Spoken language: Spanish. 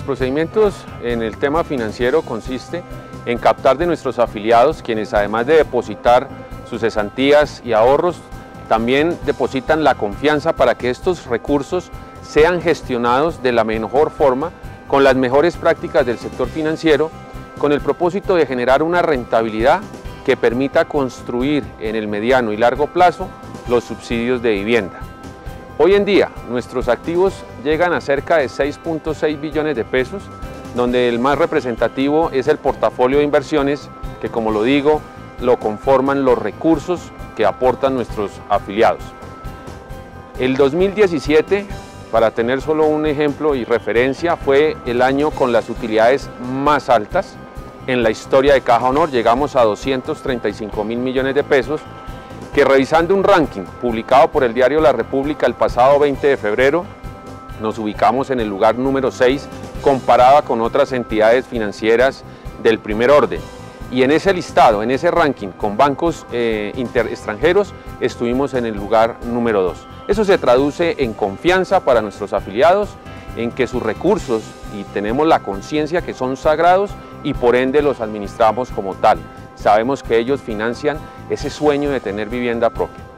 procedimientos en el tema financiero consiste en captar de nuestros afiliados, quienes además de depositar sus cesantías y ahorros, también depositan la confianza para que estos recursos sean gestionados de la mejor forma, con las mejores prácticas del sector financiero, con el propósito de generar una rentabilidad que permita construir en el mediano y largo plazo los subsidios de vivienda. Hoy en día nuestros activos llegan a cerca de 6.6 billones de pesos, donde el más representativo es el portafolio de inversiones que, como lo digo, lo conforman los recursos que aportan nuestros afiliados. El 2017, para tener solo un ejemplo y referencia, fue el año con las utilidades más altas en la historia de Caja Honor. Llegamos a 235.000 millones de pesos, que revisando un ranking publicado por el diario La República el pasado 20 de febrero, nos ubicamos en el lugar número 6 comparada con otras entidades financieras del primer orden. Y en ese listado, en ese ranking con bancos extranjeros, estuvimos en el lugar número 2. Eso se traduce en confianza para nuestros afiliados, en que sus recursos, y tenemos la conciencia que son sagrados y por ende los administramos como tal. Sabemos que ellos financian ese sueño de tener vivienda propia.